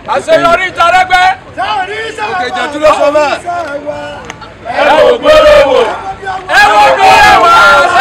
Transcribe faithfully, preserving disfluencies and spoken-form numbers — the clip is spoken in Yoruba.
àṣeyọrí ìtàrẹ́gbẹ́. òkè ìjẹ̀dú ló sọ bẹ́ẹ̀. ẹ wò gbólóhùn ẹ wò gbólóhùn.